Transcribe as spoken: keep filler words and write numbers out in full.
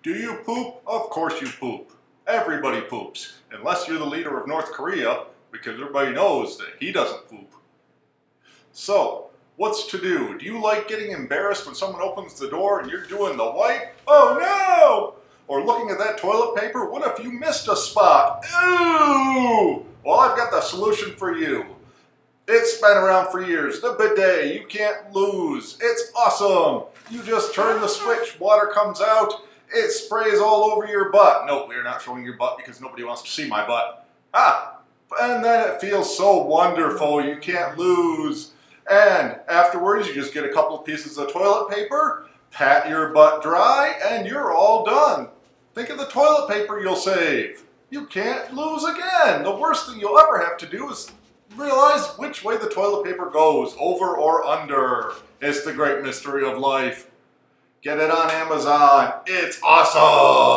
Do you poop? Of course you poop. Everybody poops, unless you're the leader of North Korea, because everybody knows that he doesn't poop. So, what's to do? Do you like getting embarrassed when someone opens the door and you're doing the wipe? Oh no! Or looking at that toilet paper? What if you missed a spot? Ooh! Well, I've got the solution for you. It's been around for years. The bidet, you can't lose. It's awesome. You just turn the switch, water comes out, it sprays all over your butt. No, we're not showing your butt because nobody wants to see my butt. Ah! And then it feels so wonderful, you can't lose. And afterwards, you just get a couple of pieces of toilet paper, pat your butt dry, and you're all done. Think of the toilet paper you'll save. You can't lose again. The worst thing you'll ever have to do is realize which way the toilet paper goes, over or under. It's the great mystery of life. Get it on Amazon. It's awesome!